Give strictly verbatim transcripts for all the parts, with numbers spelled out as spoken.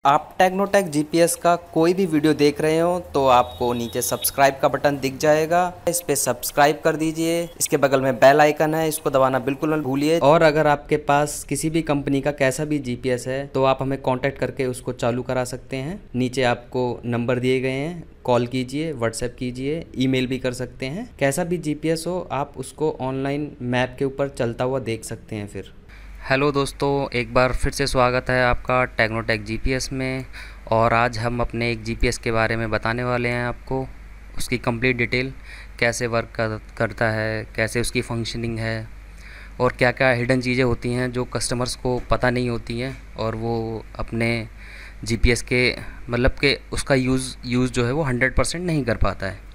आप Technotech GPS का कोई भी वीडियो देख रहे हो तो आपको नीचे सब्सक्राइब का बटन दिख जाएगा, इस पे सब्सक्राइब कर दीजिए। इसके बगल में बेल आइकन है, इसको दबाना बिल्कुल मत भूलिए। और अगर आपके पास किसी भी कंपनी का कैसा भी जीपीएस है तो आप हमें कांटेक्ट करके उसको चालू करा सकते हैं। नीचे आपको नंबर दिए गए हैं, कॉल कीजिए, व्हाट्सएप कीजिए, ईमेल भी कर सकते हैं। कैसा भी जीपीएस हो आप उसको ऑनलाइन मैप के ऊपर चलता हुआ देख सकते हैं। फिर हेलो दोस्तों, एक बार फिर से स्वागत है आपका टेक्नोटेक जीपीएस में। और आज हम अपने एक जीपीएस के बारे में बताने वाले हैं आपको, उसकी कंप्लीट डिटेल, कैसे वर्क कर, करता है, कैसे उसकी फंक्शनिंग है और क्या क्या हिडन चीज़ें होती हैं जो कस्टमर्स को पता नहीं होती हैं और वो अपने जीपीएस के मतलब के उसका यूज़ यूज़ जो है वो हंड्रेड परसेंट नहीं कर पाता है।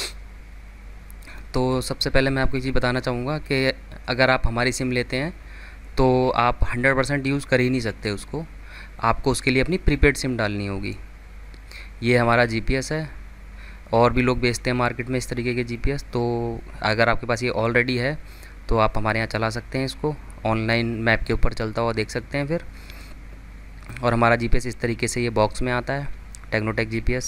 तो सबसे पहले मैं आपको एक चीज़ बताना चाहूँगा कि अगर आप हमारी सिम लेते हैं तो आप हंड्रेड परसेंट यूज़ कर ही नहीं सकते उसको, आपको उसके लिए अपनी प्रीपेड सिम डालनी होगी। ये हमारा जीपीएस है, और भी लोग बेचते हैं मार्केट में इस तरीके के जीपीएस। तो अगर आपके पास ये ऑलरेडी है तो आप हमारे यहाँ चला सकते हैं इसको, ऑनलाइन मैप के ऊपर चलता हुआ देख सकते हैं फिर। और हमारा जीपीएस इस तरीके से ये बॉक्स में आता है, टेक्नोटेक जीपीएस।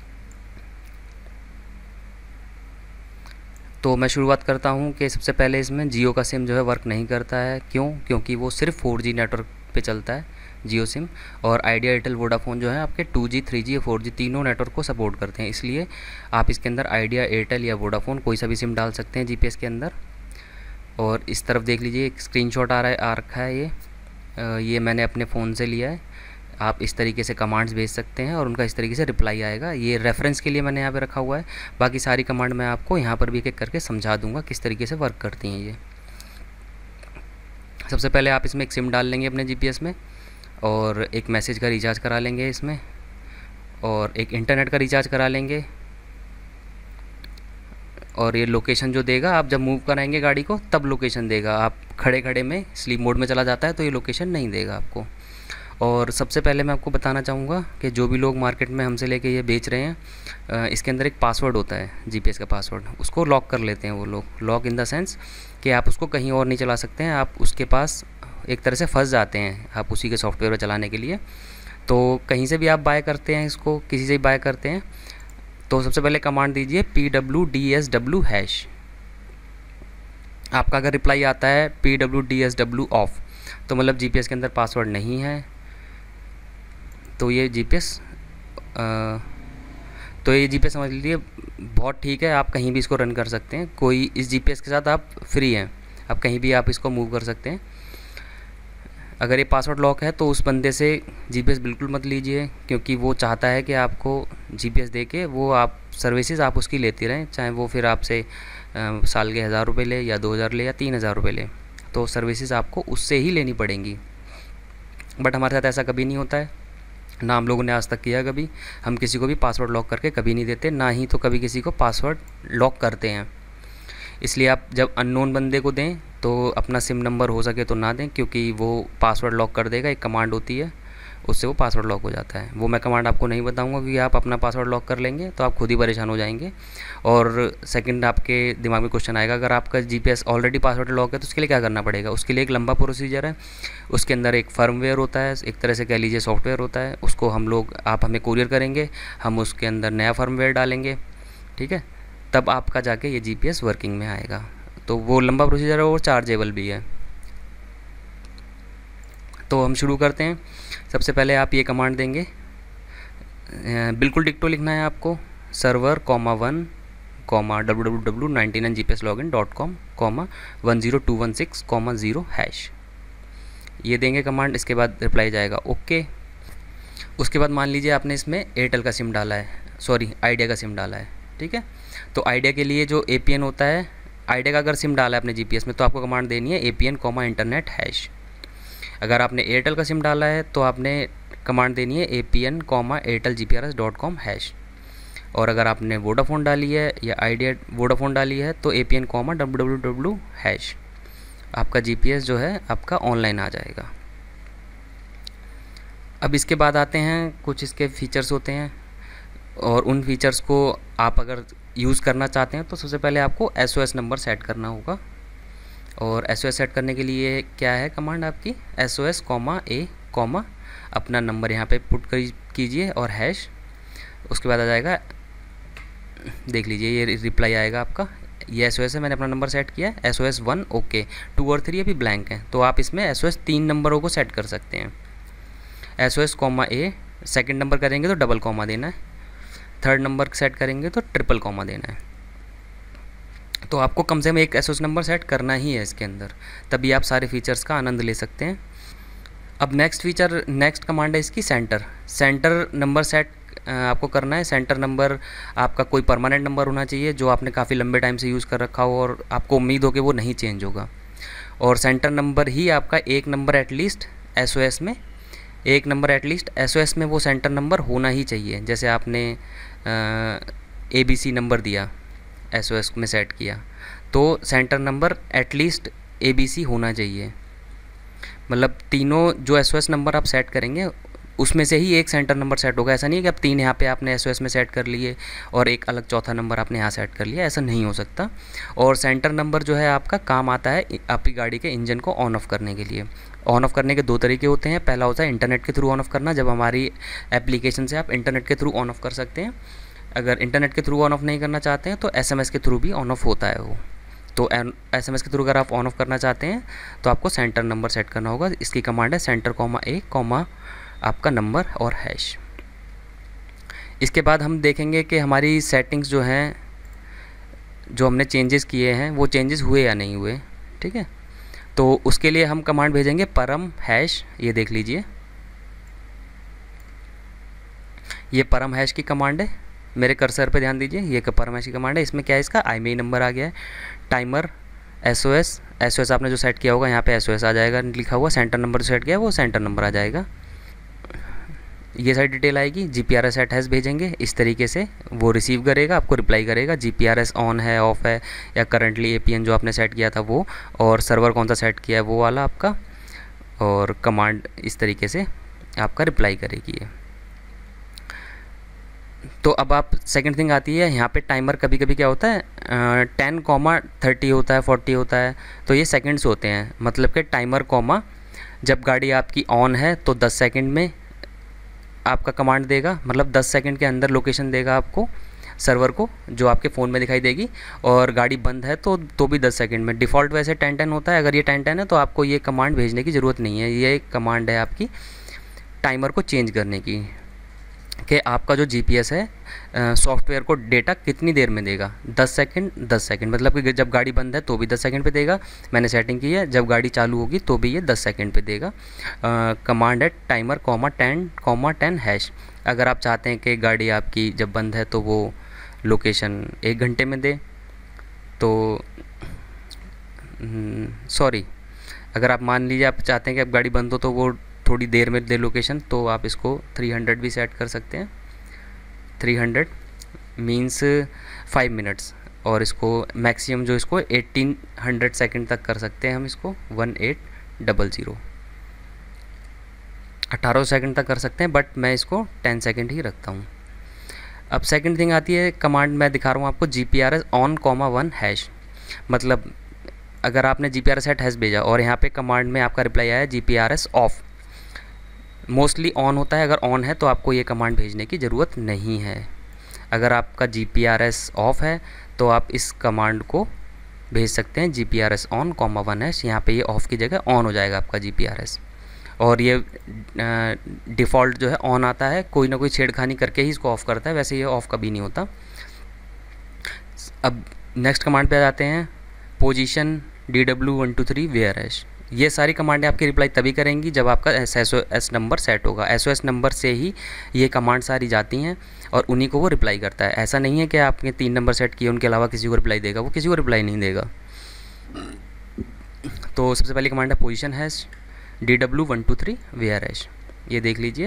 तो मैं शुरुआत करता हूँ कि सबसे पहले इसमें जियो का सिम जो है वर्क नहीं करता है। क्यों? क्योंकि वो सिर्फ फोर जी नेटवर्क पे चलता है जियो सिम, और आइडिया, एयरटेल, वोडाफोन जो है आपके two G, three G, four G तीनों नेटवर्क को सपोर्ट करते हैं। इसलिए आप इसके अंदर आइडिया, एयरटेल या वोडाफोन कोई सा भी सिम डाल सकते हैं जीपीएस के अंदर। और इस तरफ देख लीजिए, एक स्क्रीनशॉट आ रहा है, आ रखा है ये आ, ये मैंने अपने फ़ोन से लिया है। आप इस तरीके से कमांड्स भेज सकते हैं और उनका इस तरीके से रिप्लाई आएगा। ये रेफरेंस के लिए मैंने यहाँ पे रखा हुआ है, बाकी सारी कमांड मैं आपको यहाँ पर भी एक एक करके समझा दूंगा किस तरीके से वर्क करती हैं ये। सबसे पहले आप इसमें एक सिम डाल लेंगे अपने जीपीएस में, और एक मैसेज का रिचार्ज करा लेंगे इसमें, और एक इंटरनेट का रिचार्ज करा लेंगे। और ये लोकेशन जो देगा, आप जब मूव कराएंगे गाड़ी को तब लोकेशन देगा। आप खड़े खड़े में स्लीप मोड में चला जाता है तो ये लोकेशन नहीं देगा आपको। और सबसे पहले मैं आपको बताना चाहूँगा कि जो भी लोग मार्केट में हमसे लेके ये बेच रहे हैं, इसके अंदर एक पासवर्ड होता है जीपीएस का पासवर्ड, उसको लॉक कर लेते हैं वो लोग। लॉक इन द सेंस कि आप उसको कहीं और नहीं चला सकते हैं, आप उसके पास एक तरह से फंस जाते हैं आप उसी के सॉफ्टवेयर में चलाने के लिए। तो कहीं से भी आप बाय करते हैं इसको, किसी से भी बाय करते हैं, तो सबसे पहले कमांड दीजिए P W D S W hash. आपका अगर रिप्लाई आता है P W D S W off, तो मतलब जीपीएस के अंदर पासवर्ड नहीं है। तो ये जीपीएस तो ये जीपीएस समझ लीजिए बहुत ठीक है, आप कहीं भी इसको रन कर सकते हैं। कोई इस जीपीएस के साथ आप फ्री हैं, आप कहीं भी आप इसको मूव कर सकते हैं। अगर ये पासवर्ड लॉक है तो उस बंदे से जीपीएस बिल्कुल मत लीजिए, क्योंकि वो चाहता है कि आपको जीपीएस दे के वो आप सर्विसेज आप उसकी लेती रहें, चाहे वो फिर आपसे साल के हज़ार रुपये ले या दो हज़ार ले या तीन हज़ार रुपये ले, तो सर्विसेज आपको उससे ही लेनी पड़ेंगी। बट हमारे साथ ऐसा कभी नहीं होता है, ना हम लोगों ने आज तक किया कभी। हम किसी को भी पासवर्ड लॉक करके कभी नहीं देते, ना ही तो कभी किसी को पासवर्ड लॉक करते हैं। इसलिए आप जब अननोन बंदे को दें तो अपना सिम नंबर हो सके तो ना दें, क्योंकि वो पासवर्ड लॉक कर देगा। एक कमांड होती है, उससे वो पासवर्ड लॉक हो जाता है। वो मैं कमांड आपको नहीं बताऊंगा, क्योंकि आप अपना पासवर्ड लॉक कर लेंगे तो आप खुद ही परेशान हो जाएंगे। और सेकंड, आपके दिमाग में क्वेश्चन आएगा, अगर आपका जीपीएस ऑलरेडी पासवर्ड लॉक है तो उसके लिए क्या करना पड़ेगा। उसके लिए एक लंबा प्रोसीजर है, उसके अंदर एक फर्मवेयर होता है, एक तरह से कह लीजिए सॉफ्टवेयर होता है। उसको हम लोग आप हमें कुरियर करेंगे, हम उसके अंदर नया फर्मवेयर डालेंगे, ठीक है, तब आपका जाके ये जीपीएस वर्किंग में आएगा। तो वो लंबा प्रोसीजर है और चार्जेबल भी है। तो हम शुरू करते हैं। सबसे पहले आप ये कमांड देंगे, बिल्कुल डिक्टो लिखना है आपको, server comma one comma W W W ninety nine G P S login dot com comma one zero two one six comma zero hash. ये देंगे कमांड। इसके बाद रिप्लाई जाएगा ओके। उसके बाद मान लीजिए आपने इसमें एयरटेल का सिम डाला है, सॉरी आइडिया का सिम डाला है, ठीक है। तो आइडिया के लिए जो ए पी एन होता है, आइडिया का अगर सिम डाला है अपने जीपीएस में तो आपको कमांड देनी है A P N comma internet hash. अगर आपने एयरटेल का सिम डाला है तो आपने कमांड देनी है A P N comma Airtel G P R S dot com hash. और अगर आपने वोडाफोन डाली है या आइडिया वोडाफोन डाली है तो A P N comma W W W hash. आपका जीपीएस जो है आपका ऑनलाइन आ जाएगा। अब इसके बाद आते हैं, कुछ इसके फीचर्स होते हैं, और उन फीचर्स को आप अगर यूज़ करना चाहते हैं तो सबसे पहले आपको S O S number set करना होगा। और एस ओ एस सेट करने के लिए क्या है कमांड आपकी, S O S comma A comma अपना नंबर यहाँ पे पुट कीजिए और हैश, उसके बाद आ जाएगा, देख लीजिए ये रिप्लाई आएगा आपका, ये एस ओ एस है, मैंने अपना नंबर सेट किया है S O S one, okay. Two और थ्री अभी ब्लैंक है, तो आप इसमें एस ओ एस तीन नंबरों को सेट कर सकते हैं। S O S comma A, second number करेंगे तो डबल कॉमा देना है, थर्ड नंबर सेट करेंगे तो ट्रिपल कॉमा देना है। तो आपको कम से कम एक S O S number set करना ही है इसके अंदर, तभी आप सारे फीचर्स का आनंद ले सकते हैं। अब नेक्स्ट फीचर, नेक्स्ट कमांड है इसकी सेंटर। सेंटर नंबर सेट आपको करना है। सेंटर नंबर आपका कोई परमानेंट नंबर होना चाहिए जो आपने काफ़ी लंबे टाइम से यूज़ कर रखा हो और आपको उम्मीद हो कि वो नहीं चेंज होगा। और सेंटर नंबर ही आपका एक number at least S O S में, एक number at least S O S में वो सेंटर नंबर होना ही चाहिए। जैसे आपने ए बी सी नंबर दिया, एस ओ एस में सेट किया, तो centre number at least A B C होना चाहिए। मतलब तीनों जो एस ओ एस नंबर आप सेट करेंगे उसमें से ही एक सेंटर नंबर सेट होगा। ऐसा नहीं है कि आप तीन यहाँ पे आपने एस ओ एस में सेट कर लिए और एक अलग चौथा नंबर आपने यहाँ सेट कर लिया, ऐसा नहीं हो सकता। और सेंटर नंबर जो है आपका काम आता है आपकी गाड़ी के इंजन को ऑन ऑफ करने के लिए। ऑन ऑफ करने के दो तरीके होते हैं। पहला होता है इंटरनेट के थ्रू ऑन ऑफ करना, जब हमारी एप्लीकेशन से आप इंटरनेट के थ्रू ऑन ऑफ कर सकते हैं। अगर इंटरनेट के थ्रू ऑन ऑफ नहीं करना चाहते हैं तो एस एम एस के थ्रू भी ऑन ऑफ होता है वो। तो एस एम एस के थ्रू अगर आप ऑन ऑफ करना चाहते हैं तो आपको सेंटर नंबर सेट करना होगा। इसकी कमांड है सेंटर कॉमा ए कॉमा आपका नंबर और हैश। इसके बाद हम देखेंगे कि हमारी सेटिंग्स जो हैं, जो हमने चेंजेस किए हैं वो चेंजेस हुए या नहीं हुए, ठीक है। तो उसके लिए हम कमांड भेजेंगे परम हैश, ये देख लीजिए ये परम हैश की कमांड है। मेरे कर्सर पे ध्यान दीजिए, ये परम हैश की कमांड है। इसमें क्या है, इसका आई एम ई आई नंबर आ गया है, timer S O S, S O S आपने जो सेट किया होगा यहाँ पे एस ओ एस आ जाएगा लिखा हुआ, सेंटर नंबर जो सेट किया है वो सेंटर नंबर आ जाएगा। ये सारी डिटेल आएगी। G P R S eight hash भेजेंगे, इस तरीके से वो रिसीव करेगा, आपको रिप्लाई करेगा G P R S on है ऑफ है, या करंटली ए पी एन जो आपने सेट किया था वो, और सर्वर कौन सा सेट किया है वो वाला आपका, और कमांड इस तरीके से आपका रिप्लाई करेगी ये। तो अब आप सेकंड थिंग आती है यहाँ पे टाइमर। कभी कभी क्या होता है टेन कॉमा थर्टी होता है, फोर्टी होता है, तो ये सेकंड्स होते हैं। मतलब कि टाइमर कॉमा जब गाड़ी आपकी ऑन है तो दस सेकंड में आपका कमांड देगा, मतलब दस सेकंड के अंदर लोकेशन देगा आपको सर्वर को, जो आपके फ़ोन में दिखाई देगी। और गाड़ी बंद है तो तो भी दस सेकंड में। डिफ़ॉल्ट वैसे टेन टेन होता है, अगर ये टेन टेन है तो आपको ये कमांड भेजने की ज़रूरत नहीं है। ये एक कमांड है आपकी टाइमर को चेंज करने की, कि आपका जो जीपीएस है सॉफ्टवेयर को डेटा कितनी देर में देगा। दस सेकंड दस सेकंड मतलब कि जब गाड़ी बंद है तो भी दस सेकंड पे देगा, मैंने सेटिंग की है। जब गाड़ी चालू होगी तो भी ये दस सेकंड पे देगा। कमांड है timer comma ten comma ten hash. अगर आप चाहते हैं कि गाड़ी आपकी जब बंद है तो वो लोकेशन एक घंटे में दे, तो सॉरी अगर आप मान लीजिए आप चाहते हैं कि अब गाड़ी बंद हो तो वो थोड़ी देर में दे लोकेशन, तो आप इसको थ्री हंड्रेड भी सेट कर सकते हैं। Three hundred means five minutes, और इसको मैक्सिमम जो इसको एटीन हंड्रेड सेकेंड तक कर सकते हैं हम इसको, वन एट डबल ज़ीरो अठारह सेकंड तक कर सकते हैं, बट मैं इसको टेन सेकंड ही रखता हूँ। अब सेकंड थिंग आती है कमांड, मैं दिखा रहा हूँ आपको G P R S on comma one hash. मतलब अगर आपने G P R S eight hash भेजा और यहाँ पे कमांड में आपका रिप्लाई आया G P R S off, mostly on होता है। अगर ऑन है तो आपको ये कमांड भेजने की ज़रूरत नहीं है। अगर आपका G P R S off है तो आप इस कमांड को भेज सकते हैं G P R S on comma one hash. यहाँ पे ये ऑफ़ की जगह ऑन हो जाएगा आपका जी पी आर एस, और ये डिफ़ॉल्ट जो है ऑन आता है, कोई ना कोई छेड़खानी करके ही इसको ऑफ़ करता है, वैसे ये ऑफ़ कभी नहीं होता। अब नेक्स्ट कमांड पे आ जाते हैं, position D W one two three where hash. ये सारी कमांडें आपकी रिप्लाई तभी करेंगी जब आपका S O S number set होगा। एस ओ एस नंबर से ही ये कमांड सारी जाती हैं और उन्हीं को वो रिप्लाई करता है। ऐसा नहीं है कि आपने तीन नंबर सेट किए उनके अलावा किसी को रिप्लाई देगा, वो किसी को रिप्लाई नहीं देगा। तो सबसे पहली कमांड है position hash D W one two three where hash. ये देख लीजिए,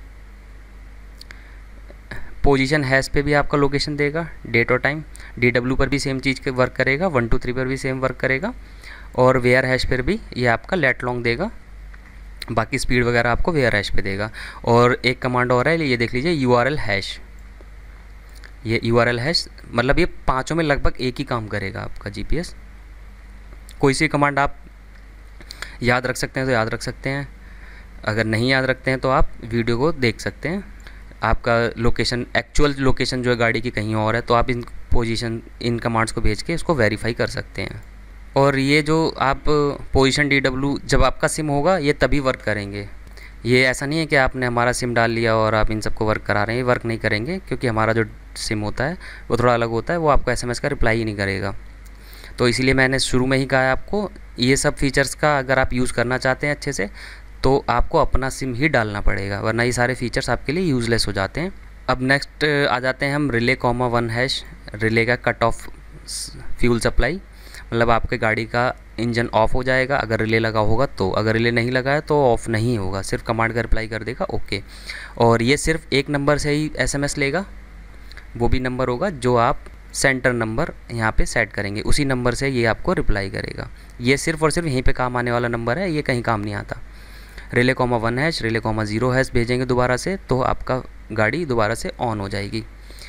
पोजीशन हैश पे भी आपका लोकेशन देगा, डेट और टाइम। डी डब्ल्यू पर भी सेम चीज़ वर्क करेगा, वन टू थ्री पर भी सेम वर्क करेगा, और वेयर हैश पर भी ये आपका लेट लॉन्ग देगा। बाकी स्पीड वगैरह आपको वेयर हैश पे देगा। और एक कमांड और है, ये देख लीजिए यू आर एल हैश। ये यू आर एल हैश मतलब ये पाँचों में लगभग एक ही काम करेगा आपका जीपीएस। कोई सी कमांड आप याद रख सकते हैं तो याद रख सकते हैं, अगर नहीं याद रखते हैं तो आप वीडियो को देख सकते हैं, आपका लोकेशन, एक्चुअल लोकेशन जो है गाड़ी की कहीं और है, तो आप इन पोजीशन इन कमांड्स को भेज के इसको वेरीफाई कर सकते हैं। और ये जो आप पोजीशन डी डब्ल्यू जब आपका सिम होगा ये तभी वर्क करेंगे। ये ऐसा नहीं है कि आपने हमारा सिम डाल लिया और आप इन सबको वर्क करा रहे हैं, ये वर्क नहीं करेंगे, क्योंकि हमारा जो सिम होता है वो थोड़ा अलग होता है, वो आपको एसएमएस का रिप्लाई ही नहीं करेगा। तो इसीलिए मैंने शुरू में ही कहा है आपको, ये सब फीचर्स का अगर आप यूज़ करना चाहते हैं अच्छे से तो आपको अपना सिम ही डालना पड़ेगा, वरना ये सारे फीचर्स आपके लिए यूज़लेस हो जाते हैं। अब नेक्स्ट आ जाते हैं हम relay comma one hash. Relay का कट ऑफ फ्यूल सप्लाई, मतलब आपके गाड़ी का इंजन ऑफ हो जाएगा अगर रिले लगा होगा तो, अगर रिले नहीं लगा है तो ऑफ़ नहीं होगा, सिर्फ कमांड का रिप्लाई कर देगा ओके। और ये सिर्फ एक नंबर से ही एसएमएस लेगा, वो भी नंबर होगा जो आप सेंटर नंबर यहाँ पे सेट करेंगे, उसी नंबर से ये आपको रिप्लाई करेगा। ये सिर्फ और सिर्फ यहीं पे काम आने वाला नंबर है, ये कहीं काम नहीं आता। Relay comma one hash, relay comma zero hash भेजेंगे दोबारा से, तो आपका गाड़ी दोबारा से ऑन हो जाएगी।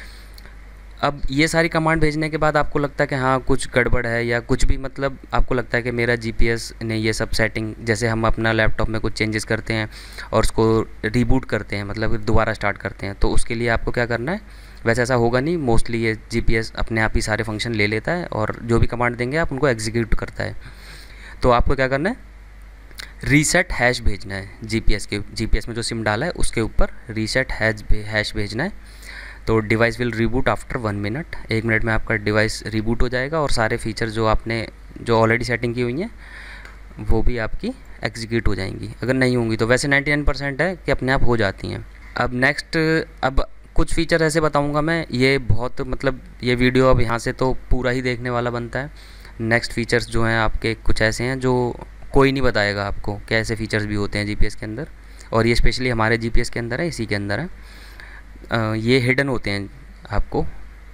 अब ये सारी कमांड भेजने के बाद आपको लगता है कि हाँ कुछ गड़बड़ है या कुछ भी, मतलब आपको लगता है कि मेरा जीपीएस ने ये सब सेटिंग, जैसे हम अपना लैपटॉप में कुछ चेंजेस करते हैं और उसको रीबूट करते हैं, मतलब दोबारा स्टार्ट करते हैं, तो उसके लिए आपको क्या करना है, वैसे ऐसा होगा नहीं, मोस्टली ये जीपीएस अपने आप ही सारे फंक्शन ले लेता है और जो भी कमांड देंगे आप उनको एग्जीक्यूट करता है। तो आपको क्या करना है, रीसेट हैश भेजना है जीपीएस के, जीपीएस में जो सिम डाला है उसके ऊपर रीसेट हैश हैश भेजना है। तो device will reboot after one minute, एक मिनट में आपका डिवाइस रीबूट हो जाएगा और सारे फीचर जो आपने जो ऑलरेडी सेटिंग की हुई हैं वो भी आपकी एग्जीक्यूट हो जाएंगी। अगर नहीं होंगी तो वैसे निन्यानवे परसेंट है कि अपने आप हो जाती हैं। अब नेक्स्ट, अब कुछ फीचर ऐसे बताऊंगा मैं, ये बहुत मतलब ये वीडियो अब यहाँ से तो पूरा ही देखने वाला बनता है। नेक्स्ट फीचर्स जो हैं आपके कुछ ऐसे हैं जो कोई नहीं बताएगा आपको कि ऐसे फीचर्स भी होते हैं जीपीएस के अंदर, और ये स्पेशली हमारे जीपीएस के अंदर है, इसी के अंदर है। आ, ये हिडन होते हैं आपको,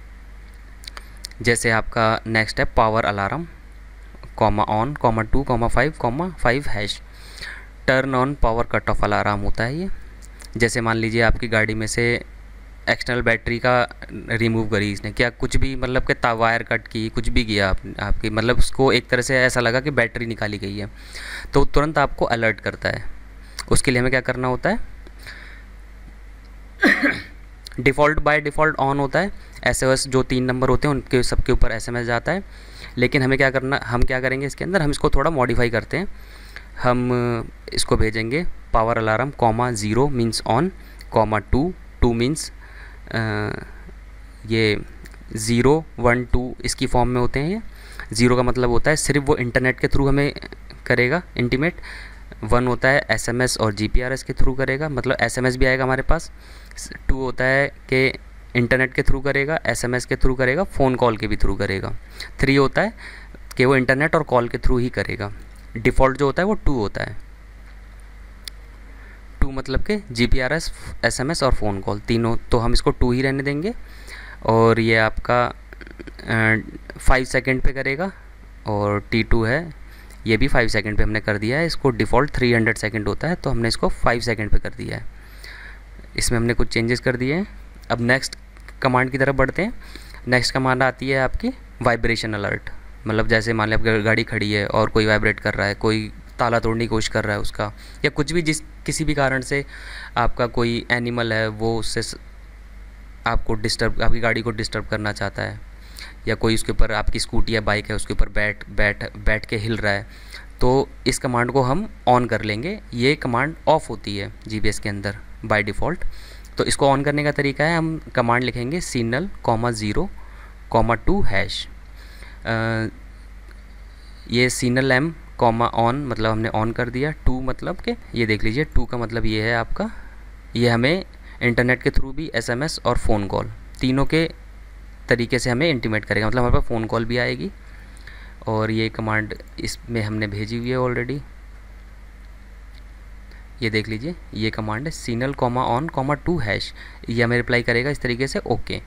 जैसे आपका नेक्स्ट है power alarm comma on comma two comma five comma five hash, turn on power cut off alarm होता है ये। जैसे मान लीजिए आपकी गाड़ी में से एक्सटर्नल बैटरी का रिमूव करी इसने, क्या कुछ भी मतलब कि ता वायर कट की, कुछ भी किया आप, आपकी मतलब उसको एक तरह से ऐसा लगा कि बैटरी निकाली गई है, तो तुरंत आपको अलर्ट करता है। उसके लिए हमें क्या करना होता है, डिफ़ॉल्ट बाय डिफ़ॉल्ट ऑन होता है, एसओएस जो तीन नंबर होते हैं उनके सबके ऊपर एसएमएस जाता है। लेकिन हमें क्या करना, हम क्या करेंगे इसके अंदर, हम इसको थोड़ा मॉडिफाई करते हैं। हम इसको भेजेंगे power alarm comma zero means on comma two, two means ये ज़ीरो वन टू इसकी फॉर्म में होते हैं। ये ज़ीरो का मतलब होता है सिर्फ वो इंटरनेट के थ्रू हमें करेगा इंटीमेट, वन होता है एसएमएस और जीपीआरएस के थ्रू करेगा, मतलब एसएमएस भी आएगा हमारे पास। टू होता है कि इंटरनेट के थ्रू करेगा, एसएमएस के थ्रू करेगा, फ़ोन कॉल के भी थ्रू करेगा। थ्री होता है कि वो इंटरनेट और कॉल के थ्रू ही करेगा। डिफ़ॉल्ट जो होता है वो टू होता है, टू मतलब कि जीपीआरएस, एसएमएस और फ़ोन कॉल तीनों, तो हम इसको टू ही रहने देंगे। और ये आपका फाइव सेकेंड पे करेगा, और टी टू है ये भी फाइव सेकेंड पे हमने कर दिया है। इसको डिफ़ॉल्ट थ्री हंड्रेड सेकेंड होता है, तो हमने इसको फाइव सेकेंड पे कर दिया है। इसमें हमने कुछ चेंजेस कर दिए हैं। अब नेक्स्ट कमांड की तरफ बढ़ते हैं। नेक्स्ट कमांड आती है आपकी वाइब्रेशन अलर्ट, मतलब जैसे मान लिया आपकी गाड़ी खड़ी है और कोई वाइब्रेट कर रहा है, कोई ताला तोड़ने की कोशिश कर रहा है उसका, या कुछ भी जिस किसी भी कारण से आपका कोई एनिमल है वो उससे आपको डिस्टर्ब, आपकी गाड़ी को डिस्टर्ब करना चाहता है, या कोई उसके ऊपर, आपकी स्कूटी या बाइक है उसके ऊपर बैठ बैठ बैठ के हिल रहा है, तो इस कमांड को हम ऑन कर लेंगे। ये कमांड ऑफ़ होती है जीपीएस के अंदर बाय डिफ़ॉल्ट। तो इसको ऑन करने का तरीका है, हम कमांड लिखेंगे signal comma zero comma two hash. ये सिग्नल एम कॉमा ऑन मतलब हमने ऑन कर दिया, टू मतलब कि ये देख लीजिए, टू का मतलब ये है आपका, ये हमें इंटरनेट के थ्रू भी एसएमएस और फ़ोन कॉल तीनों के तरीके से हमें इंटीमेट करेगा, मतलब हमारे पास फ़ोन कॉल भी आएगी। और ये कमांड इसमें हमने भेजी हुई है ऑलरेडी, ये देख लीजिए, ये कमांड है signal comma on comma two hash, ये हमें रिप्लाई करेगा इस तरीके से ओके।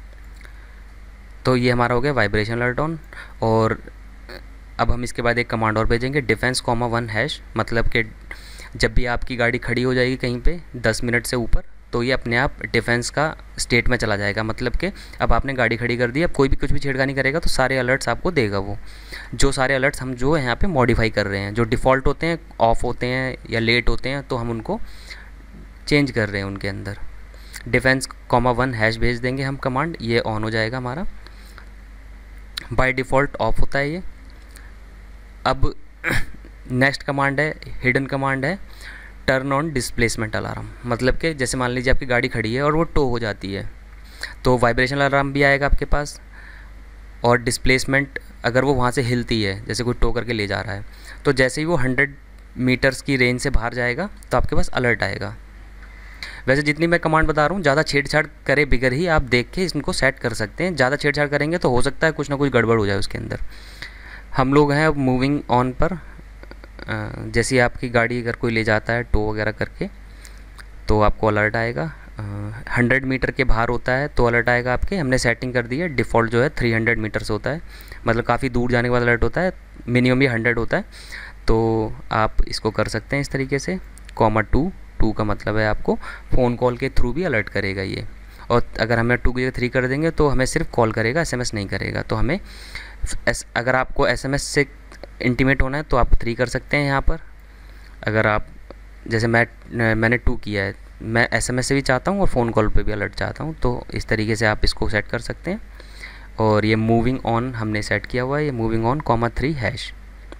तो ये हमारा हो गया वाइब्रेशन अलर्ट ऑन। और अब हम इसके बाद एक कमांड और भेजेंगे डिफेंस कॉमा वन हैश, मतलब कि जब भी आपकी गाड़ी खड़ी हो जाएगी कहीं पे दस मिनट से ऊपर, तो ये अपने आप डिफेंस का स्टेट में चला जाएगा। मतलब कि अब आपने गाड़ी खड़ी कर दी, अब कोई भी कुछ भी छेड़खानी करेगा तो सारे अलर्ट्स आपको देगा वो, जो सारे अलर्ट्स हम जो यहाँ पे मॉडिफाई कर रहे हैं, जो डिफ़ॉल्ट होते हैं, ऑफ होते हैं या लेट होते हैं, तो हम उनको चेंज कर रहे हैं उनके अंदर। डिफेंस कॉमा वन हैश भेज देंगे हम कमांड, ये ऑन हो जाएगा हमारा, बाय डिफ़ॉल्ट ऑफ होता है ये। अब नेक्स्ट कमांड है, हिडन कमांड है, टर्न ऑन डिस्प्लेसमेंट अलार्म। मतलब कि जैसे मान लीजिए आपकी गाड़ी खड़ी है और वो टो हो जाती है, तो वाइब्रेशन अलार्म भी आएगा आपके पास, और डिस्प्लेसमेंट अगर वो वहाँ से हिलती है, जैसे कोई टो करके ले जा रहा है, तो जैसे ही वो हंड्रेड मीटर्स की रेंज से बाहर जाएगा तो आपके पास अलर्ट आएगा। वैसे जितनी मैं कमांड बता रहा हूँ, ज़्यादा छेड़छाड़ करे बिगर ही आप देख के इनको सेट कर सकते हैं। ज़्यादा छेड़छाड़ करेंगे तो हो सकता है कुछ ना कुछ गड़बड़ हो जाए उसके अंदर। हम लोग हैं अब मूविंग ऑन पर। जैसे आपकी गाड़ी अगर कोई ले जाता है टो वगैरह करके, तो आपको अलर्ट आएगा। हंड्रेड मीटर के बाहर होता है तो अलर्ट आएगा आपके। हमने सेटिंग कर दी है, डिफ़ॉल्ट जो है थ्री हंड्रेड मीटर्स होता है, मतलब काफ़ी दूर जाने के बाद अलर्ट होता है, मिनिमम भी हंड्रेड होता है। तो आप इसको कर सकते हैं इस तरीके से। कॉमा टू, टू का मतलब है आपको फ़ोन कॉल के थ्रू भी अलर्ट करेगा ये, और अगर हमें टू की जगह थ्री कर देंगे तो हमें सिर्फ कॉल करेगा, एसएमएस नहीं करेगा। तो हमें एस, अगर आपको एसएमएस से इंटीमेट होना है तो आप थ्री कर सकते हैं यहाँ पर। अगर आप जैसे मैं मैंने टू किया है, मैं एसएमएस से भी चाहता हूँ और फ़ोन कॉल पे भी अलर्ट चाहता हूँ, तो इस तरीके से आप इसको सेट कर सकते हैं। और ये मूविंग ऑन हमने सेट किया हुआ है, ये moving on comma three hash.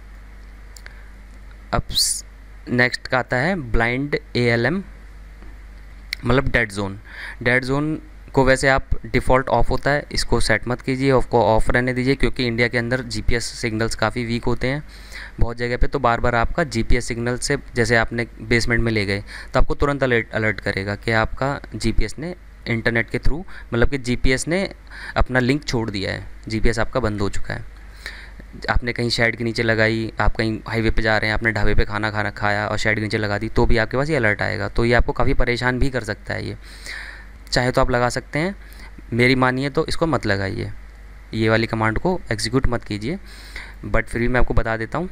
अब नेक्स्ट का आता है ब्लाइंड एएलएम, मतलब डेड जोन। डेड जोन को वैसे आप डिफ़ॉल्ट ऑफ होता है, इसको सेट मत कीजिए, ऑफ को ऑफ रहने दीजिए, क्योंकि इंडिया के अंदर जीपीएस सिग्नल्स काफ़ी वीक होते हैं बहुत जगह पे। तो बार बार आपका जीपीएस सिग्नल से, जैसे आपने बेसमेंट में ले गए तो आपको तुरंत अलर्ट अलर्ट करेगा कि आपका जीपीएस ने इंटरनेट के थ्रू, मतलब कि जीपीएस ने अपना लिंक छोड़ दिया है, जीपीएस आपका बंद हो चुका है। आपने कहीं शेड के नीचे लगाई, आप कहीं हाईवे पे जा रहे हैं, आपने ढाबे पे खाना खाना खाया और शेड के नीचे लगा दी, तो भी आपके पास ये अलर्ट आएगा। तो ये आपको काफ़ी परेशान भी कर सकता है। ये चाहे तो आप लगा सकते हैं, मेरी मानिए तो इसको मत लगाइए, ये वाली कमांड को एग्जीक्यूट मत कीजिए, बट फिर भी मैं आपको बता देता हूँ।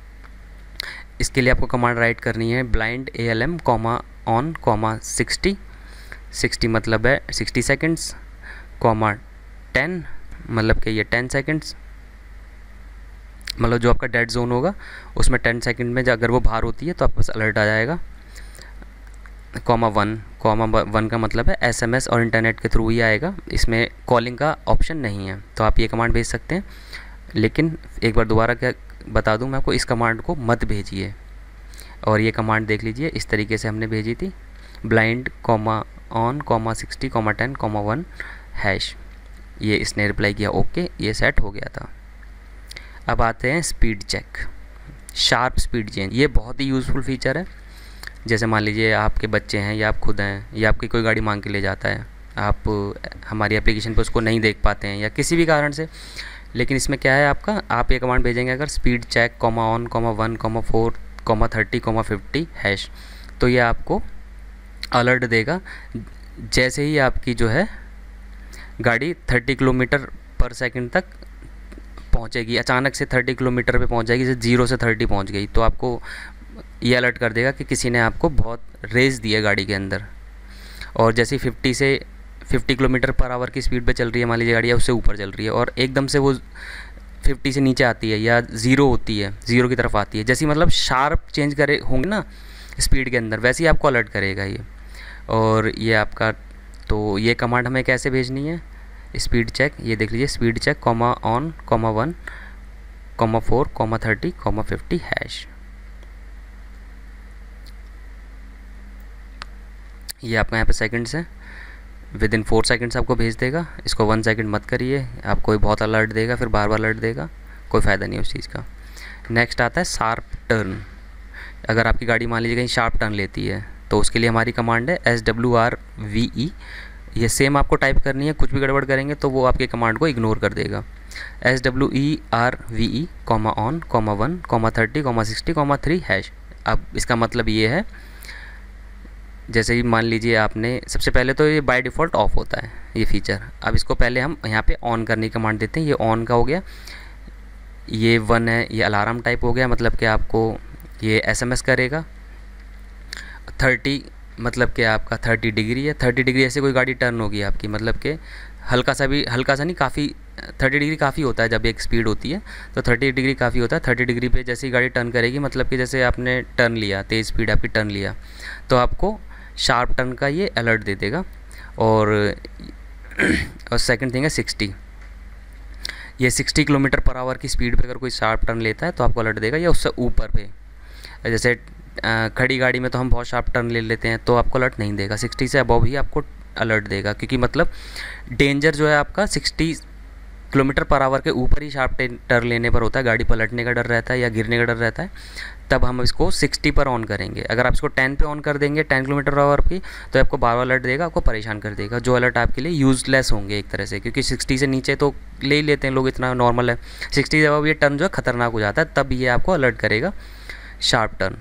इसके लिए आपको कमांड राइट करनी है blind A L M comma on comma sixty, sixty मतलब है सिक्सटी सेकेंड्स, कॉमा टेन मतलब कि ये टेन सेकेंड्स, मतलब जो आपका डेड जोन होगा उसमें टेन सेकंड में अगर वो बाहर होती है तो आपके पास अलर्ट आ जाएगा। कॉमा वन, कॉमा वन का मतलब है एसएमएस और इंटरनेट के थ्रू ही आएगा, इसमें कॉलिंग का ऑप्शन नहीं है, तो आप ये कमांड भेज सकते हैं। लेकिन एक बार दोबारा क्या बता दूं मैं आपको, इस कमांड को मत भेजिए। और ये कमांड देख लीजिए, इस तरीके से हमने भेजी थी, blind comma on comma sixty comma ten comma one hash. ये इसने रिप्लाई किया ओके, ये सेट हो गया था। अब आते हैं speed check, sharp speed change. ये बहुत ही यूज़फुल फीचर है। जैसे मान लीजिए आपके बच्चे हैं या आप खुद हैं या आपकी कोई गाड़ी मांग के ले जाता है, आप हमारी एप्लीकेशन पर उसको नहीं देख पाते हैं या किसी भी कारण से, लेकिन इसमें क्या है आपका, आप ये कमांड भेजेंगे अगर speed check comma on comma one comma four comma thirty comma fifty hash, तो ये आपको अलर्ट देगा जैसे ही आपकी जो है गाड़ी थर्टी किलोमीटर पर सेकंड तक पहुंचेगी, अचानक से थर्टी किलोमीटर पे पहुंच जाएगी, जैसे जीरो से थर्टी पहुंच गई, तो आपको ये अलर्ट कर देगा कि किसी ने आपको बहुत रेस दी है गाड़ी के अंदर। और जैसे फिफ्टी से फिफ्टी किलोमीटर पर आवर की स्पीड पे चल रही है मान लीजिए गाड़ी, या उससे ऊपर चल रही है और एकदम से वो फिफ्टी से नीचे आती है या ज़ीरो होती है, ज़ीरो की तरफ आती है, जैसी मतलब शार्प चेंज करे होंगे ना स्पीड के अंदर, वैसे ही आपको अलर्ट करेगा ये। और ये आपका, तो ये कमांड हमें कैसे भेजनी है, स्पीड चेक, ये देख लीजिए, speed check comma on comma one comma four comma thirty comma fifty hash. ये आपका यहाँ पे सेकंड्स है, विद इन फोर सेकेंड्स आपको भेज देगा। इसको वन सेकंड मत करिए, आपको ही बहुत अलर्ट देगा, फिर बार बार अलर्ट देगा, कोई फ़ायदा नहीं उस चीज़ का। नेक्स्ट आता है शार्प टर्न। अगर आपकी गाड़ी मान लीजिए कहीं शार्प टर्न लेती है तो उसके लिए हमारी कमांड है S W R V E. ये सेम आपको टाइप करनी है, कुछ भी गड़बड़ करेंगे तो वो आपके कमांड को इग्नोर कर देगा। S W E R V E comma on comma one comma thirty comma sixty comma three hash. अब इसका मतलब ये है, जैसे ही मान लीजिए आपने, सबसे पहले तो ये बाय डिफ़ॉल्ट ऑफ होता है ये फीचर। अब इसको पहले हम यहाँ पे ऑन करने की कमांड देते हैं, ये ऑन का हो गया। ये वन है, ये अलार्म टाइप हो गया, मतलब कि आपको ये एसएमएस करेगा। थर्टी मतलब कि आपका थर्टी डिग्री है, थर्टी डिग्री ऐसे कोई गाड़ी टर्न होगी आपकी, मतलब कि हल्का सा भी, हल्का सा नहीं, काफ़ी, थर्टी डिग्री काफ़ी होता है जब एक स्पीड होती है, तो थर्टी डिग्री काफ़ी होता है। थर्टी डिग्री पे जैसे ही गाड़ी टर्न करेगी, मतलब कि जैसे आपने टर्न लिया, तेज़ स्पीड आपकी टर्न लिया, तो आपको शार्प टर्न का ये अलर्ट दे देगा। और और सेकंड थिंग है सिक्सटी, ये सिक्सटी किलोमीटर पर आवर की स्पीड पे अगर कोई शार्प टर्न लेता है तो आपको अलर्ट देगा, या उससे ऊपर पे, जैसे अ, खड़ी गाड़ी में तो हम बहुत शार्प टर्न ले लेते हैं तो आपको अलर्ट नहीं देगा, सिक्सटी से अबव ही आपको अलर्ट देगा, क्योंकि मतलब डेंजर जो है आपका सिक्सटी किलोमीटर पर आवर के ऊपर ही शार्प टर्न लेने पर होता है, गाड़ी पलटने का डर रहता है या गिरने का डर रहता है, तब हम इसको सिक्सटी पर ऑन करेंगे। अगर आप इसको टेन पे ऑन कर देंगे, टेन किलोमीटर पर आवर की, तो आपको बार बार अलर्ट देगा, आपको परेशान कर देगा, जो अलर्ट आपके लिए यूज़लेस होंगे एक तरह से, क्योंकि सिक्सटी से नीचे तो ले ही लेते हैं लोग, इतना नॉर्मल है। सिक्सटी से अब ये टर्न जो है ख़तरनाक हो जाता है, तब ये आपको अलर्ट करेगा शार्प टर्न।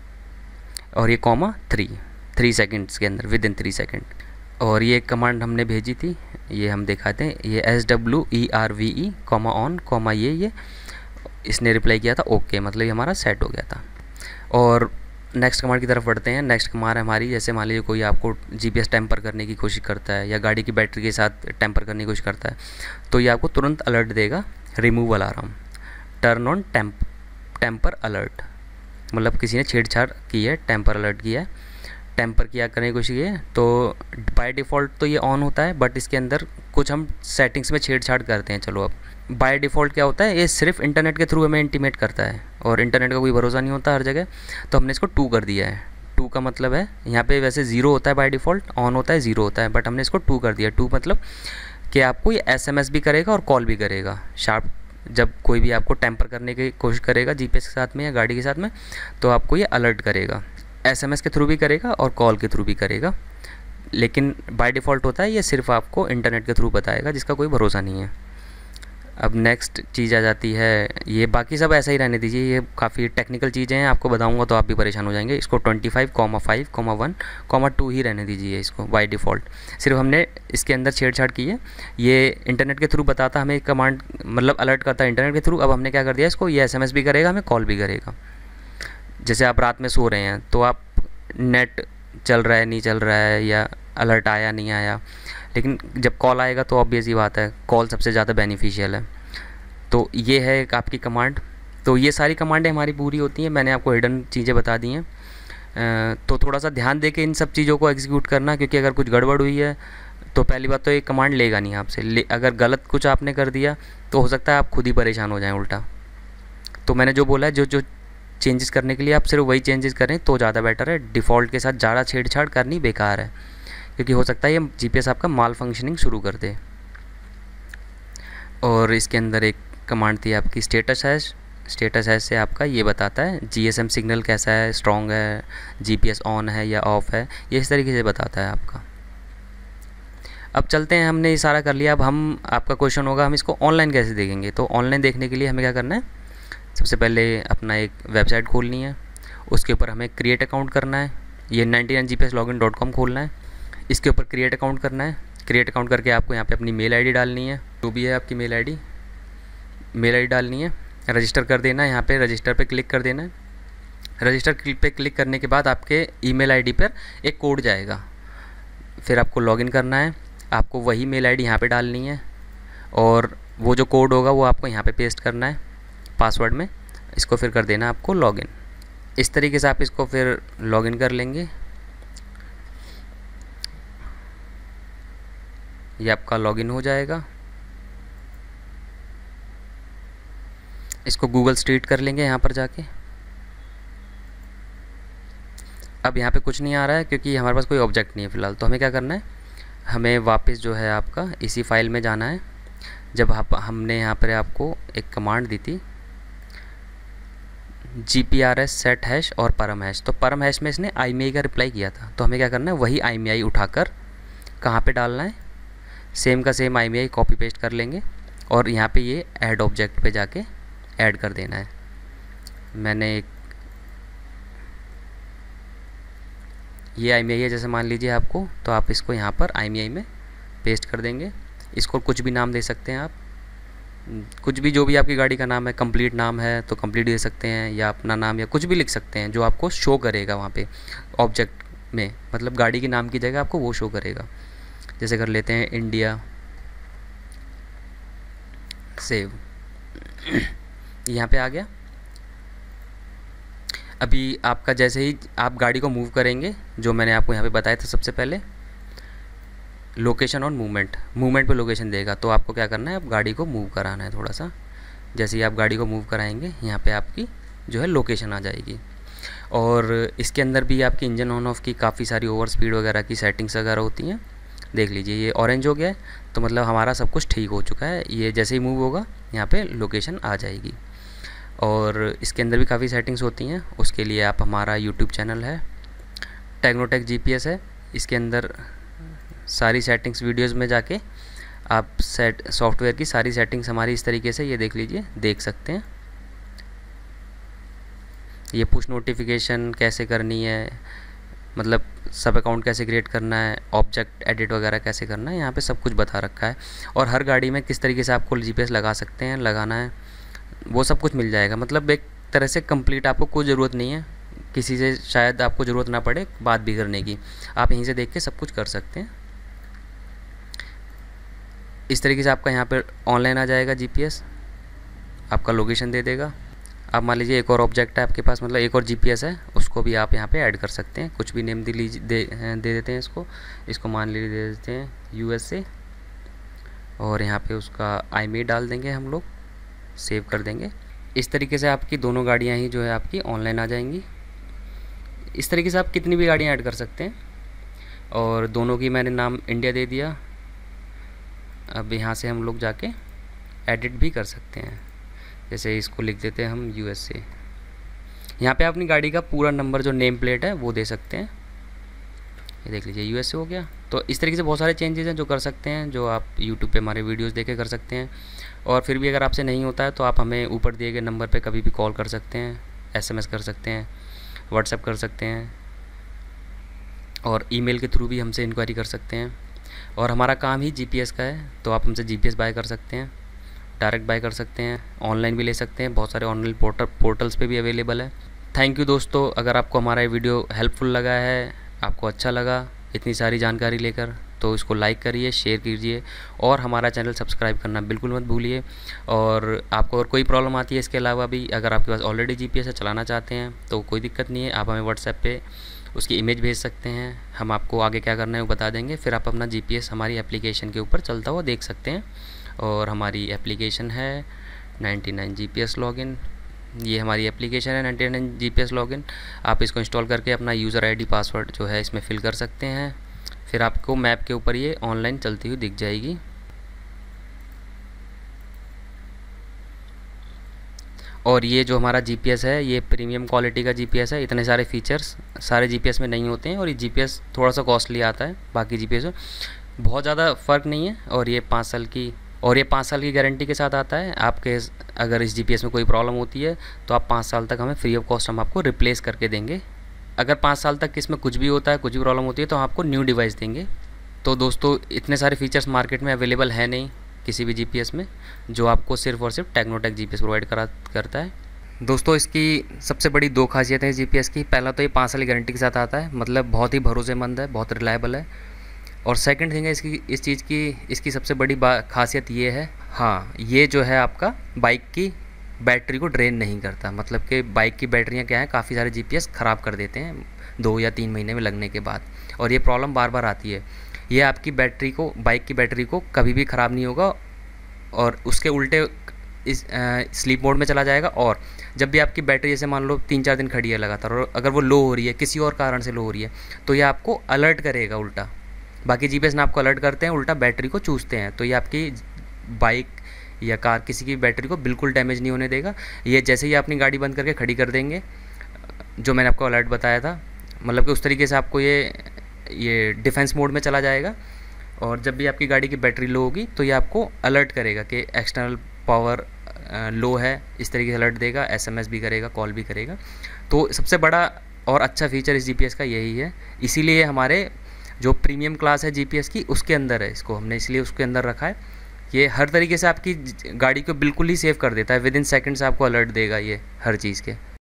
और ये कॉमा थ्री थ्री सेकेंड्स के अंदर, विद इन थ्री सेकेंड। और ये कमांड हमने भेजी थी, ये हम दिखाते हैं, ये S W E R V E comma on comma ये ये इसने रिप्लाई किया था ओके, मतलब ये हमारा सेट हो गया था। और नेक्स्ट कमांड की तरफ बढ़ते हैं। नेक्स्ट कमांड है हमारी, जैसे मान लीजिए कोई आपको जीपीएस टेम्पर करने की कोशिश करता है या गाड़ी की बैटरी के साथ टेम्पर करने की कोशिश करता है, तो ये आपको तुरंत अलर्ट देगा, remove alarm, turn on temp tamper alert, मतलब किसी ने छेड़छाड़ की है, टेम्पर अलर्ट किया है, टेम्पर किया करने की कोशिश की है, तो बाय डिफ़ॉल्ट तो ये ऑन होता है, बट इसके अंदर कुछ हम सेटिंग्स में छेड़छाड़ करते हैं। चलो, अब बाय डिफ़ॉल्ट क्या होता है, ये सिर्फ इंटरनेट के थ्रू हमें इंटीमेट करता है, और इंटरनेट का कोई भरोसा नहीं होता हर जगह, तो हमने इसको टू कर दिया है। टू का मतलब है, यहाँ पे वैसे ज़ीरो होता है बाय डिफ़ॉल्ट, ऑन होता है ज़ीरो होता है, बट हमने इसको टू कर दिया। टू मतलब कि आपको ये एसएमएस भी करेगा और कॉल भी करेगा। शार्प जब कोई भी आपको टेम्पर करने की कोशिश करेगा जीपीएस के साथ में या गाड़ी के साथ में, तो आपको ये अलर्ट करेगा, एसएमएस के थ्रू भी करेगा और कॉल के थ्रू भी करेगा, लेकिन बाय डिफ़ॉल्ट होता है ये सिर्फ आपको इंटरनेट के थ्रू बताएगा, जिसका कोई भरोसा नहीं है। अब नेक्स्ट चीज़ आ जाती है, ये बाकी सब ऐसा ही रहने दीजिए, ये काफ़ी टेक्निकल चीज़ें हैं, आपको बताऊंगा तो आप भी परेशान हो जाएंगे। इसको twenty five comma five comma one comma two ही रहने दीजिए इसको बाय डिफ़ॉल्ट। सिर्फ हमने इसके अंदर छेड़छाड़ की है, ये इंटरनेट के थ्रू बताता हमें कमांड, मतलब अलर्ट करता है इंटरनेट के थ्रू। अब हमने क्या कर दिया इसको, ये एसएमएस भी करेगा, हमें कॉल भी करेगा। जैसे आप रात में सो रहे हैं तो आप नेट चल रहा है नहीं चल रहा है, या अलर्ट आया नहीं आया, लेकिन जब कॉल आएगा तो ऑब्वियस ही बात है, कॉल सबसे ज़्यादा बेनिफिशियल है। तो ये है एक आपकी कमांड। तो ये सारी कमांडें हमारी पूरी होती हैं, मैंने आपको हिडन चीज़ें बता दी हैं, तो थोड़ा सा ध्यान दे के इन सब चीज़ों को एग्जीक्यूट करना, क्योंकि अगर कुछ गड़बड़ हुई है तो पहली बात तो ये कमांड लेगा नहीं आपसे, ले, अगर गलत कुछ आपने कर दिया तो हो सकता है आप खुद ही परेशान हो जाएं उल्टा। तो मैंने जो बोला है, जो जो चेंजेस करने के लिए आप सिर्फ वही चेंजेस करें तो ज़्यादा बेटर है। डिफ़ॉल्ट के साथ ज़्यादा छेड़छाड़ करनी बेकार है, क्योंकि हो सकता है ये जीपीएस आपका माल फंक्शनिंग शुरू कर दे। और इसके अंदर एक कमांड थी आपकी स्टेटस हैश। स्टेटस हैश से आपका ये बताता है जीएसएम सिग्नल कैसा है, स्ट्रॉन्ग है, जीपीएस ऑन है या ऑफ़ है, ये इस तरीके से बताता है आपका। अब चलते हैं, हमने ये सारा कर लिया। अब हम, आपका क्वेश्चन होगा हम इसको ऑनलाइन कैसे देखेंगे। तो ऑनलाइन देखने के लिए हमें क्या करना है, सबसे पहले अपना एक वेबसाइट खोलनी है, उसके ऊपर हमें क्रिएट अकाउंट करना है, ये ninety nine G P S login dot com खोलना है, इसके ऊपर क्रिएट अकाउंट करना है। क्रिएट अकाउंट करके आपको यहाँ पे अपनी मेल आईडी डालनी है, जो भी है आपकी मेल आईडी, मेल आईडी डालनी है, रजिस्टर कर देना है। यहाँ पे रजिस्टर पे क्लिक कर देना है। रजिस्टर पे क्लिक करने के बाद आपके ईमेल आईडी पर एक कोड जाएगा, फिर आपको लॉगिन करना है, आपको वही मेल आईडी यहाँ पे डालनी है, और वो जो कोड होगा वो आपको यहाँ पे पेस्ट करना है पासवर्ड में, इसको फिर कर देना आपको लॉगिन। इस तरीके से आप इसको फिर लॉगिन कर लेंगे। ये आपका लॉगिन हो जाएगा। इसको गूगल स्ट्रीट कर लेंगे यहाँ पर जाके। अब यहाँ पे कुछ नहीं आ रहा है क्योंकि हमारे पास कोई ऑब्जेक्ट नहीं है फ़िलहाल। तो हमें क्या करना है, हमें वापस जो है आपका इसी फाइल में जाना है। जब आप, हमने यहाँ पर आपको एक कमांड दी थी G P R S set hash और परम हैश, तो परम हैश में इसने आई एम ई आई का रिप्लाई किया था, तो हमें क्या करना है, वही आई एम ई आई उठाकर कहाँ पे डालना है, सेम का same I M E I copy paste कर लेंगे और यहाँ पे ये ऐड ऑब्जेक्ट पे जाके ऐड कर देना है। मैंने एक ये आई एम ई आई है जैसे मान लीजिए आपको, तो आप इसको यहाँ पर आई एम ई आई में पेस्ट कर देंगे। इसको कुछ भी नाम दे सकते हैं आप, कुछ भी, जो भी आपकी गाड़ी का नाम है, कंप्लीट नाम है तो कंप्लीट दे सकते हैं, या अपना नाम या कुछ भी लिख सकते हैं जो आपको शो करेगा वहाँ पे ऑब्जेक्ट में, मतलब गाड़ी के नाम की जगह आपको वो शो करेगा। जैसे कर लेते हैं इंडिया, सेव, यहाँ पे आ गया। अभी आपका जैसे ही आप गाड़ी को मूव करेंगे, जो मैंने आपको यहाँ पे बताया था सबसे पहले, लोकेशन और मूवमेंट, मूवमेंट पे लोकेशन देगा। तो आपको क्या करना है, आप गाड़ी को मूव कराना है थोड़ा सा। जैसे ही आप गाड़ी को मूव कराएंगे, यहाँ पे आपकी जो है लोकेशन आ जाएगी। और इसके अंदर भी आपकी इंजन ऑन ऑफ की काफ़ी सारी ओवर स्पीड वगैरह की सेटिंग्स वगैरह होती हैं। देख लीजिए ये ऑरेंज हो गया है, तो मतलब हमारा सब कुछ ठीक हो चुका है। ये जैसे ही मूव होगा यहाँ पे लोकेशन आ जाएगी। और इसके अंदर भी काफ़ी सेटिंग्स होती हैं। उसके लिए आप, हमारा यूट्यूब चैनल है टेक्नोटेक जीपीएस है, इसके अंदर सारी सेटिंग्स वीडियोस में जाके आप सेट सॉफ्टवेयर की सारी सेटिंग्स हमारी इस तरीके से, ये देख लीजिए, देख सकते हैं। ये पुश नोटिफिकेशन कैसे करनी है, मतलब सब अकाउंट कैसे क्रिएट करना है, ऑब्जेक्ट एडिट वगैरह कैसे करना है, यहाँ पे सब कुछ बता रखा है। और हर गाड़ी में किस तरीके से आपको जीपीएस लगा सकते हैं, लगाना है, वो सब कुछ मिल जाएगा। मतलब एक तरह से कंप्लीट, आपको कोई ज़रूरत नहीं है किसी से, शायद आपको ज़रूरत ना पड़े बात भी करने की, आप यहीं से देख के सब कुछ कर सकते हैं। इस तरीके से आपका यहाँ पर ऑनलाइन आ जाएगा जीपीएस, आपका लोकेशन दे देगा। आप मान लीजिए एक और ऑब्जेक्ट है आपके पास, मतलब एक और जीपीएस है, उसको भी आप यहाँ पे ऐड कर सकते हैं। कुछ भी नेम दे लीजिए, दे दे देते हैं इसको इसको मान लीजिए दे देते हैं यूएसए, और यहाँ पे उसका आईमी डाल देंगे हम लोग, सेव कर देंगे। इस तरीके से आपकी दोनों गाड़ियाँ ही जो है आपकी ऑनलाइन आ जाएंगी। इस तरीके से आप कितनी भी गाड़ियाँ ऐड कर सकते हैं। और दोनों की मैंने नाम इंडिया दे दिया। अब यहाँ से हम लोग जाके एडिट भी कर सकते हैं। जैसे इसको लिख देते हैं हम यूएसए। यहाँ पे अपनी गाड़ी का पूरा नंबर, जो नेम प्लेट है, वो दे सकते हैं। ये देख लीजिए यूएसए हो गया। तो इस तरीके से बहुत सारे चेंजेस हैं जो कर सकते हैं, जो आप यूट्यूब पे हमारे वीडियोस देख के कर सकते हैं। और फिर भी अगर आपसे नहीं होता है तो आप हमें ऊपर दिए गए नंबर पे कभी भी कॉल कर सकते हैं, एसएमएस कर सकते हैं, व्हाट्सएप कर सकते हैं, और ईमेल के थ्रू भी हमसे इंक्वायरी कर सकते हैं। और हमारा काम ही जीपीएस का है, तो आप हमसे जीपीएस बाय कर सकते हैं, डायरेक्ट बाय कर सकते हैं, ऑनलाइन भी ले सकते हैं। बहुत सारे ऑनलाइन पोर्टल पोर्टल्स पे भी अवेलेबल है। थैंक यू दोस्तों, अगर आपको हमारा ये वीडियो हेल्पफुल लगा है, आपको अच्छा लगा इतनी सारी जानकारी लेकर, तो इसको लाइक करिए, शेयर कीजिए, और हमारा चैनल सब्सक्राइब करना बिल्कुल मत भूलिए। और आपको और कोई प्रॉब्लम आती है इसके अलावा भी, अगर आपके पास ऑलरेडी जीपीएस है, चलाना चाहते हैं, तो कोई दिक्कत नहीं है, आप हमें व्हाट्सएप पे उसकी इमेज भेज सकते हैं। हम आपको आगे क्या करना है वो बता देंगे, फिर आप अपना जीपीएस हमारी एप्लीकेशन के ऊपर चलता हुआ देख सकते हैं। और हमारी एप्लीकेशन है नाइन्टी नाइन जीपीएस लॉगिन। ये हमारी एप्लीकेशन है नाइन्टी नाइन जीपीएस लॉगिन। आप इसको इंस्टॉल करके अपना यूज़र आईडी पासवर्ड जो है इसमें फिल कर सकते हैं। फिर आपको मैप के ऊपर ये ऑनलाइन चलती हुई दिख जाएगी। और ये जो हमारा जीपीएस है, ये प्रीमियम क्वालिटी का जीपीएस है। इतने सारे फीचर्स सारे जीपीएस में नहीं होते हैं, और ये जीपीएस थोड़ा सा कॉस्टली आता है बाकी जीपीएस में, बहुत ज़्यादा फ़र्क नहीं है। और ये पाँच साल की और ये पाँच साल की गारंटी के साथ आता है। आपके अगर इस जीपीएस में कोई प्रॉब्लम होती है तो आप पाँच साल तक हमें फ्री ऑफ कॉस्ट हम आपको रिप्लेस करके देंगे। अगर पाँच साल तक इसमें कुछ भी होता है, कुछ भी प्रॉब्लम होती है, तो हम आपको न्यू डिवाइस देंगे। तो दोस्तों, इतने सारे फीचर्स मार्केट में अवेलेबल है नहीं किसी भी जीपीएस में, जो आपको सिर्फ और सिर्फ टेक्नोटेक जीपीएस प्रोवाइड करा करता है। दोस्तों, इसकी सबसे बड़ी दो खासियत है जीपीएस की। पहला तो ये पाँच साल की गारंटी के साथ आता है, मतलब बहुत ही भरोसेमंद है, बहुत रिलायबल है। और सेकंड थिंग है इसकी इस चीज़ की इसकी सबसे बड़ी खासियत ये है, हाँ, ये जो है आपका बाइक की बैटरी को ड्रेन नहीं करता। मतलब कि बाइक की बैटरियाँ क्या है, काफ़ी सारे जीपीएस ख़राब कर देते हैं दो या तीन महीने में लगने के बाद, और ये प्रॉब्लम बार बार आती है। ये आपकी बैटरी को, बाइक की बैटरी को कभी भी ख़राब नहीं होगा, और उसके उल्टे इस स्लीप मोड में चला जाएगा। और जब भी आपकी बैटरी जैसे मान लो तीन चार दिन खड़ी है लगातार, और अगर वो लो हो रही है, किसी और कारण से लो हो रही है, तो ये आपको अलर्ट करेगा उल्टा। बाकी जीपीएस ना आपको अलर्ट करते हैं, उल्टा बैटरी को चूसते हैं। तो ये आपकी बाइक या कार, किसी की बैटरी को बिल्कुल डैमेज नहीं होने देगा। ये जैसे ही अपनी गाड़ी बंद करके खड़ी कर देंगे, जो मैंने आपको अलर्ट बताया था, मतलब कि उस तरीके से आपको ये ये डिफेंस मोड में चला जाएगा। और जब भी आपकी गाड़ी की बैटरी लो होगी तो ये आपको अलर्ट करेगा कि एक्सटर्नल पावर लो है, इस तरीके से अलर्ट देगा, एसएमएस भी करेगा, कॉल भी करेगा। तो सबसे बड़ा और अच्छा फीचर इस जीपीएस का यही है। इसीलिए हमारे जो प्रीमियम क्लास है जीपीएस की, उसके अंदर है, इसको हमने इसलिए उसके अंदर रखा है। ये हर तरीके से आपकी गाड़ी को बिल्कुल ही सेव कर देता है, विद इन सेकेंड्स आपको अलर्ट देगा ये हर चीज़ के।